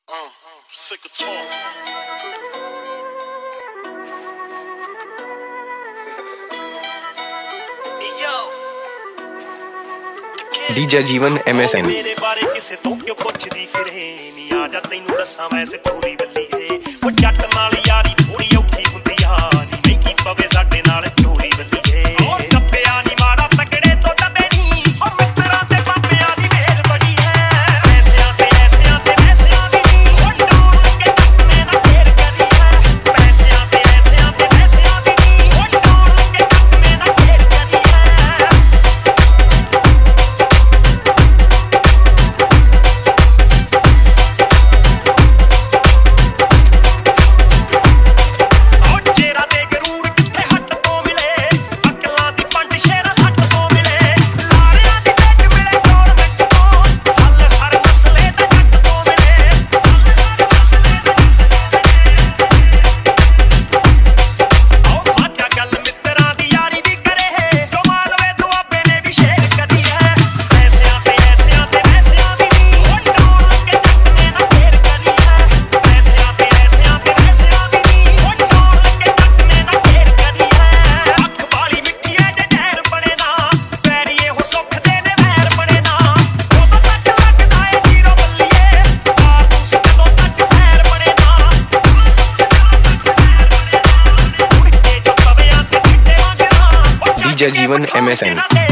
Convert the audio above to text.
Sick of talk. DJ जीवन MSN मेरे बारे किसे तो क्यों पुछदी फिरे नी आ जा तैनू दस्सां मैं पूरी बल्लीए ओ जट नाल यारी थोड़ी औखी हुंदी आ नी महंगी पवे साडे नाल चोरी बल्लीए ओ टप्पिया नी माड़ा तगड़े तो दबे नी ओ मित्तरां ते पापियां दी मेहर बड़ी है पैसियां दी नी ओ डोर के टप्पे ना फेर करी है पैसियां दी नी ओ डोर के टप्पे ना फेर करी है DJ जीवन MSN